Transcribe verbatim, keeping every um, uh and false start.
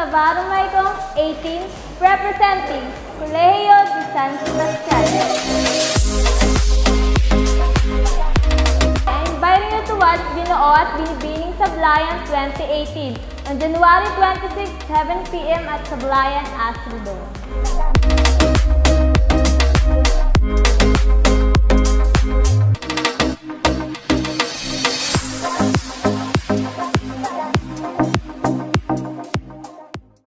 Navarro Maicon, eighteen, representing Colegio de San Sebastian. I'm inviting you to watch Binuo at Binibining Sablayan twenty eighteen on January twenty-sixth, seven p m at Sablayan, Astrodome.